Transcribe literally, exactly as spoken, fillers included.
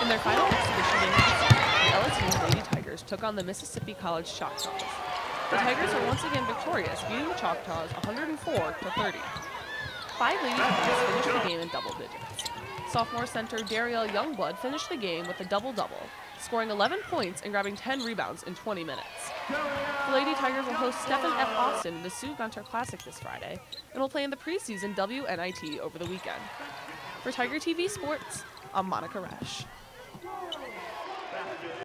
In their final exhibition game of the season, the L S U Lady Tigers took on the Mississippi College Choctaws. The Tigers are once again victorious, beating the Choctaws one hundred four to thirty. Five Lady Tigers finished the game in double digits. Sophomore center Darielle Youngblood finished the game with a double-double, scoring eleven points and grabbing ten rebounds in twenty minutes. The Lady Tigers will host Stephen F. Austin in the Sue Gunter Classic this Friday and will play in the preseason W N I T over the weekend. For Tiger T V Sports, I'm Monica Resh.